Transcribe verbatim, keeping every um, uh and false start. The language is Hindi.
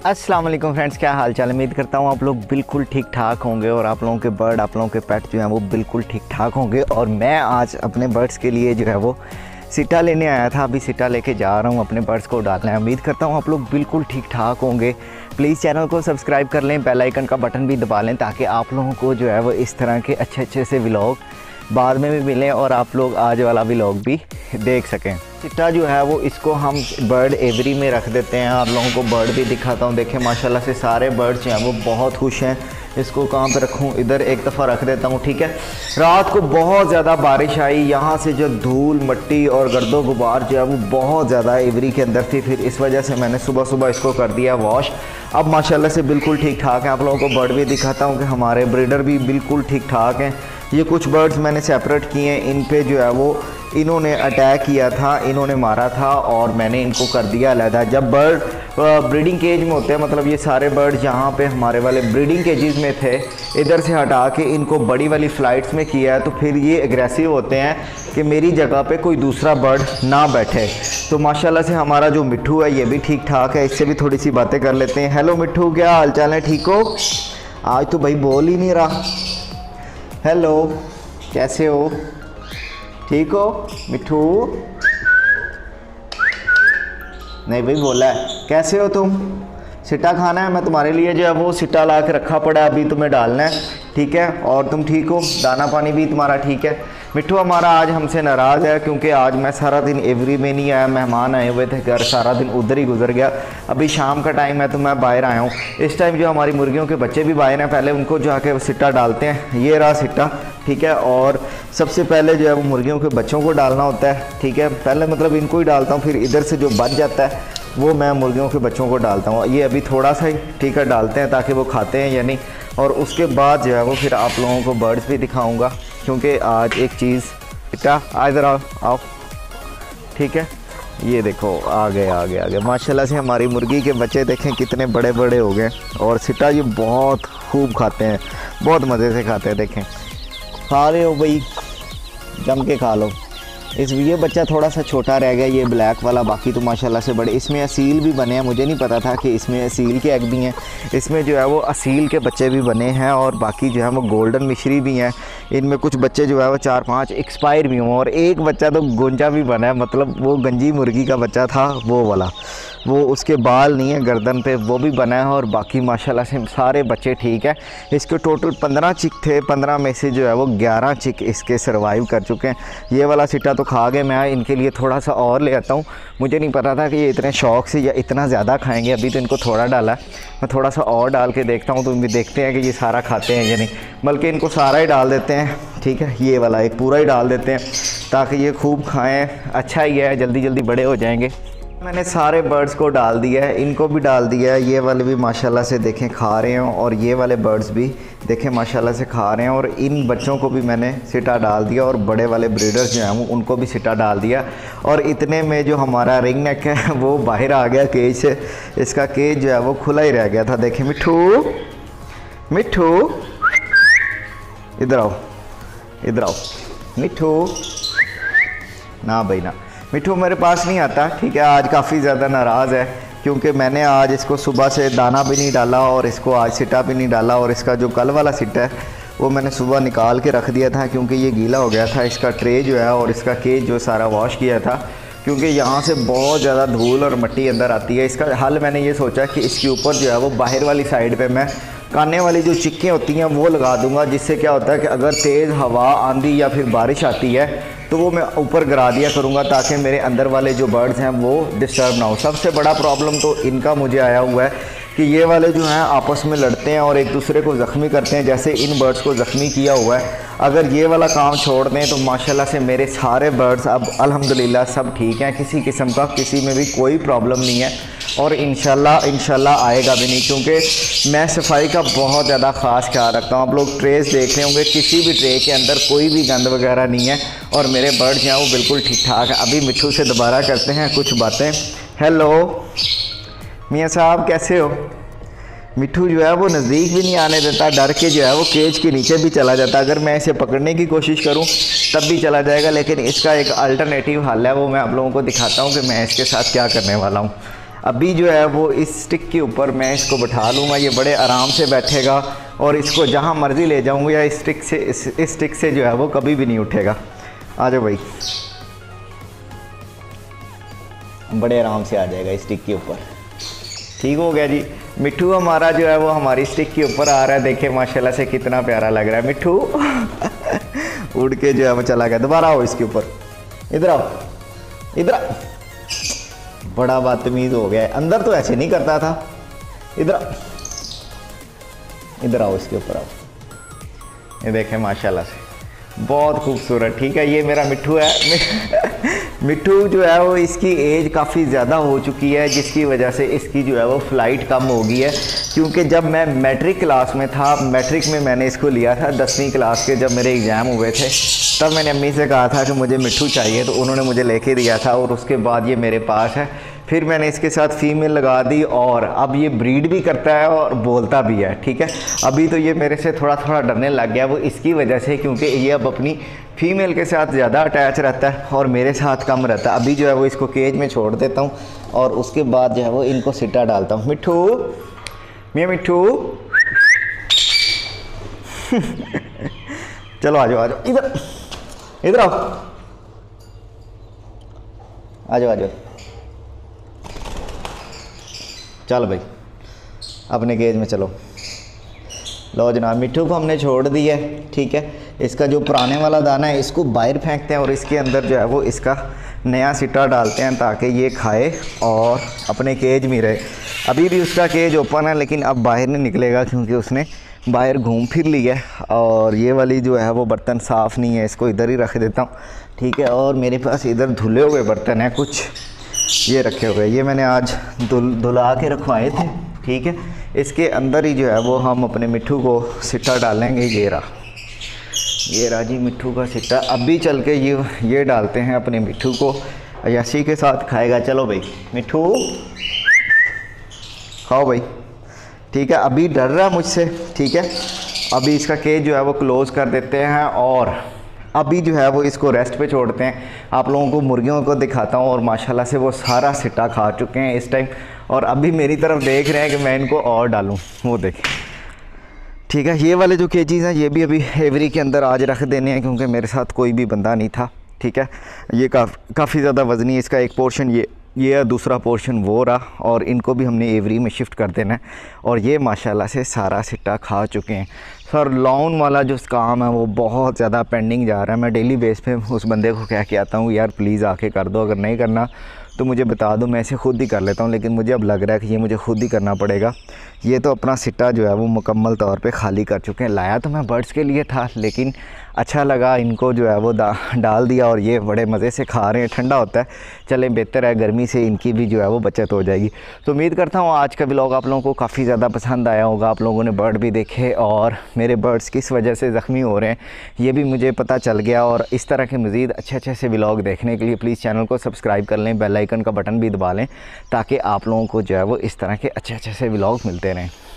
अस्सलाम वालेकुम फ्रेंड्स, क्या हाल चाल है। उम्मीद करता हूँ आप लोग बिल्कुल ठीक ठाक होंगे और आप लोगों के बर्ड, आप लोगों के पेट जो हैं वो बिल्कुल ठीक ठाक होंगे। और मैं आज अपने बर्ड्स के लिए जो है वो सिटा लेने आया था। अभी सिटा लेके जा रहा हूँ अपने बर्ड्स को डालना है। उम्मीद करता हूँ आप लोग बिल्कुल ठीक ठाक होंगे। प्लीज़ चैनल को सब्सक्राइब कर लें, बेल आइकन का बटन भी दबा लें ताकि आप लोगों को जो है वो इस तरह के अच्छे अच्छे से व्लॉग बाद में भी मिलें और आप लोग आज वाला व्लॉग भी देख सकें। सिटा जो है वो इसको हम बर्ड एवरी में रख देते हैं। आप लोगों को बर्ड भी दिखाता हूँ। देखें माशाल्लाह से सारे बर्ड्स जो हैं वो बहुत खुश हैं। इसको कहाँ पे रखूँ, इधर एक दफ़ा रख देता हूँ, ठीक है। रात को बहुत ज़्यादा बारिश आई, यहाँ से जो धूल मट्टी और गर्दो गुबार जो है वो बहुत ज़्यादा एवरी के अंदर थी। फिर इस वजह से मैंने सुबह सुबह इसको कर दिया वॉश। अब माशाल्लाह से बिल्कुल ठीक ठाक है। आप लोगों को बर्ड भी दिखाता हूँ कि हमारे ब्रीडर भी बिल्कुल ठीक ठाक हैं। ये कुछ बर्ड्स मैंने सेपरेट किए हैं। इन पे जो है वो इन्होंने अटैक किया था, इन्होंने मारा था और मैंने इनको कर दिया अलहदा। जब बर्ड ब्रीडिंग केज में होते हैं, मतलब ये सारे बर्ड यहाँ पे हमारे वाले ब्रीडिंग केजेस में थे, इधर से हटा के इनको बड़ी वाली फ़्लाइट्स में किया है, तो फिर ये एग्रेसिव होते हैं कि मेरी जगह पे कोई दूसरा बर्ड ना बैठे। तो माशाल्लाह से हमारा जो मिट्ठू है ये भी ठीक ठाक है। इससे भी थोड़ी सी बातें कर लेते हैं। हेलो मिट्ठू, क्या हाल चाल है, ठीक हो? आज तो भाई बोल ही नहीं रहा। हेलो, कैसे हो, ठीक हो मिट्ठू? नहीं भाई बोला है। कैसे हो तुम? सिटा खाना है, मैं तुम्हारे लिए जो है वो सिटा ला के रखा पड़ा है, अभी तुम्हें डालना है, ठीक है। और तुम ठीक हो? दाना पानी भी तुम्हारा ठीक है? मिट्ठू हमारा आज हमसे नाराज़ है क्योंकि आज मैं सारा दिन एवरी में नहीं आया, मेहमान आए हुए थे घर, सारा दिन उधर ही गुजर गया। अभी शाम का टाइम है तो मैं बाहर आया हूँ। इस टाइम जो हमारी मुर्गियों के बच्चे भी बाहर हैं, पहले उनको जो आके सिट्टा डालते हैं। ये रहा सिट्टा, ठीक है। और सबसे पहले जो है वो मुर्गियों के बच्चों को डालना होता है, ठीक है। पहले मतलब इनको ही डालता हूँ, फिर इधर से जो बच जाता है वो मैं मुर्गियों के बच्चों को डालता हूँ। ये अभी थोड़ा सा ही, ठीक है, डालते हैं ताकि वो खाते हैं या नहीं। और उसके बाद जो है वो फिर आप लोगों को बर्ड्स भी दिखाऊँगा क्योंकि आज एक चीज़, बेटा आ इधर आओ आओ, ठीक है। ये देखो आ गए आ गए आ गए माशाल्लाह से हमारी मुर्गी के बच्चे देखें कितने बड़े बड़े हो गए। और सिटा ये बहुत खूब खाते हैं, बहुत मज़े से खाते हैं। देखें खा रहे हो भाई, जम के खा लो। इस ये बच्चा थोड़ा सा छोटा रह गया, ये ब्लैक वाला, बाकी तो माशाल्लाह से बड़े। इसमें असील भी बने हैं, मुझे नहीं पता था कि इसमें असील के एग भी हैं। इसमें जो है वो असील के बच्चे भी बने हैं और बाकी जो है वो गोल्डन मिश्री भी हैं। इनमें कुछ बच्चे जो है वो चार पांच एक्सपायर भी हों और एक बच्चा तो गुंजा भी बना है, मतलब वो गंजी मुर्गी का बच्चा था वो वाला, वो उसके बाल नहीं है गर्दन पे, वो भी बना है। और बाकी माशाल्लाह से सारे बच्चे ठीक है। इसके टोटल पंद्रह चिक थे, पंद्रह में से जो है वो ग्यारह चिक इसके सर्वाइव कर चुके हैं। ये वाला सिट्टा तो खा गए, मैं इनके लिए थोड़ा सा और ले आता हूँ। मुझे नहीं पता था कि ये इतने शौक़ से या इतना ज़्यादा खाएंगे। अभी तो इनको थोड़ा डाला है, मैं थोड़ा सा और डाल के देखता हूँ, तो भी देखते हैं कि ये सारा खाते हैं या नहीं। बल्कि इनको सारा ही डाल देते हैं, ठीक है। ये वाला एक पूरा ही डाल देते हैं ताकि ये खूब खाएँ। अच्छा ही है, जल्दी जल्दी बड़े हो जाएंगे। मैंने सारे बर्ड्स को डाल दिया है, इनको भी डाल दिया है। ये वाले भी माशाल्लाह से देखें खा रहे हैं और ये वाले बर्ड्स भी देखें माशाल्लाह से खा रहे हैं। और इन बच्चों को भी मैंने सिटा डाल दिया और बड़े वाले ब्रीडर्स जो हैं वो उनको भी सिटा डाल दिया। और इतने में जो हमारा रिंग नेक है वो बाहर आ गया केज से। इसका केज जो है वो खुला ही रह गया था। देखें मिट्ठू, मिट्ठू इधर आओ, इधर आओ मिट्ठू। ना भाई ना, मिट्ठू मेरे पास नहीं आता, ठीक है। आज काफ़ी ज़्यादा नाराज़ है क्योंकि मैंने आज इसको सुबह से दाना भी नहीं डाला और इसको आज सिटा भी नहीं डाला। और इसका जो कल वाला सिटा है वो मैंने सुबह निकाल के रख दिया था क्योंकि ये गीला हो गया था। इसका ट्रे जो है और इसका केज जो सारा वॉश किया था क्योंकि यहाँ से बहुत ज़्यादा धूल और मिट्टी अंदर आती है। इसका हल मैंने ये सोचा कि इसके ऊपर जो है वो बाहर वाली साइड पे मैं काने वाली जो चिक्कें होती हैं वो लगा दूंगा, जिससे क्या होता है कि अगर तेज़ हवा, आंधी या फिर बारिश आती है तो वो मैं ऊपर गिरा दिया करूँगा ताकि मेरे अंदर वाले जो बर्ड्स हैं वो डिस्टर्ब ना हो। सबसे बड़ा प्रॉब्लम तो इनका मुझे आया हुआ है कि ये वाले जो हैं आपस में लड़ते हैं और एक दूसरे को ज़ख्मी करते हैं, जैसे इन बर्ड्स को ज़ख्मी किया हुआ है। अगर ये वाला काम छोड़ दें तो माशाल्लाह से मेरे सारे बर्ड्स अब अल्हम्दुलिल्लाह सब ठीक हैं, किसी किस्म का किसी में भी कोई प्रॉब्लम नहीं है। और इंशाल्लाह इंशाल्लाह आएगा भी नहीं क्योंकि मैं सफाई का बहुत ज़्यादा ख़ास ख्याल रखता हूँ। आप लोग ट्रेस देख रहे होंगे, किसी भी ट्रे के अंदर कोई भी गंद वगैरह नहीं है और मेरे बर्ड्स हैं वो बिल्कुल ठीक ठाक है। अभी मिट्ठू से दोबारा करते हैं कुछ बातें। हेलो मियाँ साहब, कैसे हो? मिट्ठू जो है वो नज़दीक भी नहीं आने देता, डर के जो है वो केज के नीचे भी चला जाता। अगर मैं इसे पकड़ने की कोशिश करूं तब भी चला जाएगा, लेकिन इसका एक अल्टरनेटिव हल है, वो मैं आप लोगों को दिखाता हूं कि मैं इसके साथ क्या करने वाला हूं। अभी जो है वो इस स्टिक के ऊपर मैं इसको बैठा लूँगा, ये बड़े आराम से बैठेगा और इसको जहाँ मर्ज़ी ले जाऊँगा या इस स्टिक से इस, इस स्टिक से जो है वो कभी भी नहीं उठेगा। आ जाओ भाई, बड़े आराम से आ जाएगा इस स्टिक के ऊपर। ठीक हो गया जी। मिट्ठू हमारा जो है वो हमारी स्टिक के ऊपर आ रहा है, देखिए माशाल्लाह से कितना प्यारा लग रहा है मिट्ठू। उड़ के जो है वो चला गया। दोबारा आओ इसके ऊपर, इधर आओ, इधर आओ। बड़ा बदतमीज़ हो गया है, अंदर तो ऐसे नहीं करता था। इधर आओ, इधर आओ, इसके ऊपर आओ। ये देखें माशाल्लाह से बहुत खूबसूरत। ठीक है, ये मेरा मिट्ठू है। मिट्ठू जो है वो इसकी एज काफ़ी ज़्यादा हो चुकी है, जिसकी वजह से इसकी जो है वो फ़्लाइट कम हो गई है। क्योंकि जब मैं मैट्रिक क्लास में था, मैट्रिक में मैंने इसको लिया था, दसवीं क्लास के जब मेरे एग्ज़ाम हुए थे, तब मैंने अम्मी से कहा था कि मुझे मिट्ठू चाहिए, तो उन्होंने मुझे लेके दिया था और उसके बाद ये मेरे पास है। फिर मैंने इसके साथ फ़ीमेल लगा दी और अब ये ब्रीड भी करता है और बोलता भी है। ठीक है, अभी तो ये मेरे से थोड़ा थोड़ा डरने लग गया, वो इसकी वजह से, क्योंकि ये अब अपनी फ़ीमेल के साथ ज़्यादा अटैच रहता है और मेरे साथ कम रहता है। अभी जो है वो इसको केज में छोड़ देता हूँ और उसके बाद जो है वो इनको सिटा डालता हूँ। मिट्ठू, मियाँ मिट्ठू। चलो आ जाओ, आ जाओ, इधर इधर आओ, आ जाओ, आ जाओ। चल भाई, अपने केज में चलो। लो जनाब, मिट्ठू को हमने छोड़ दिया है। ठीक है, इसका जो पुराने वाला दाना है इसको बाहर फेंकते हैं और इसके अंदर जो है वो इसका नया सिटा डालते हैं ताकि ये खाए और अपने केज में रहे। अभी भी उसका केज ओपन है लेकिन अब बाहर नहीं निकलेगा क्योंकि उसने बाहर घूम फिर लिया है। और ये वाली जो है वो बर्तन साफ़ नहीं है, इसको इधर ही रख देता हूँ। ठीक है, और मेरे पास इधर धुले हुए बर्तन हैं कुछ, ये रखे हुए, ये मैंने आज धुल धुला के रखवाए थे। ठीक है, इसके अंदर ही जो है वो हम अपने मिट्ठू को सिट्टा डालेंगे। ये रहा, ये रहा जी मिट्ठू का सिट्टा। अभी चल के ये ये डालते हैं अपने मिट्ठू को, अयाशी के साथ खाएगा। चलो भाई मिट्ठू खाओ भाई। ठीक है, अभी डर रहा मुझसे। ठीक है, अभी इसका केज जो है वो क्लोज़ कर देते हैं और अभी जो है वो इसको रेस्ट पे छोड़ते हैं। आप लोगों को मुर्गियों को दिखाता हूँ और माशाल्लाह से वो सारा सिट्टा खा चुके हैं इस टाइम और अभी मेरी तरफ देख रहे हैं कि मैं इनको और डालूँ। वो देखें। ठीक है, ये वाले जो केजीज़ हैं ये भी अभी एवरी के अंदर आज रख देने हैं क्योंकि मेरे साथ कोई भी बंदा नहीं था। ठीक है, ये काफ़ काफ़ी ज़्यादा वज़नी, इसका एक पोर्शन ये ये दूसरा पोर्शन वो रहा और इनको भी हमने एवरी में शिफ्ट कर देना है। और ये माशाल्लाह से सारा सिट्टा खा चुके हैं। सर लॉन वाला जो काम है वो बहुत ज़्यादा पेंडिंग जा रहा है। मैं डेली बेस पे उस बंदे को कह के आता हूँ यार प्लीज़ आके कर दो, अगर नहीं करना तो मुझे बता दो, मैं इसे खुद ही कर लेता हूँ। लेकिन मुझे अब लग रहा है कि ये मुझे खुद ही करना पड़ेगा। ये तो अपना सिट्टा जो है वो मुकम्मल तौर पे खाली कर चुके हैं। लाया तो मैं बर्ड्स के लिए था लेकिन अच्छा लगा, इनको जो है वो डाल दिया और ये बड़े मज़े से खा रहे हैं। ठंडा होता है, चलें बेहतर है, गर्मी से इनकी भी जो है वो बचत हो जाएगी। तो उम्मीद करता हूँ आज का व्लॉग आप लोगों को काफ़ी ज़्यादा पसंद आया होगा। आप लोगों ने बर्ड भी देखे और मेरे बर्ड्स किस वजह से ज़ख्मी हो रहे हैं ये भी मुझे पता चल गया। और इस तरह के मज़ीद अच्छे अच्छे से व्लॉग देखने के लिए प्लीज़ चैनल को सब्सक्राइब कर लें, बेल आइकन का बटन भी दबा लें ताकि आप लोगों को जो है वो इस तरह के अच्छे अच्छे से व्लॉग मिलते रहें।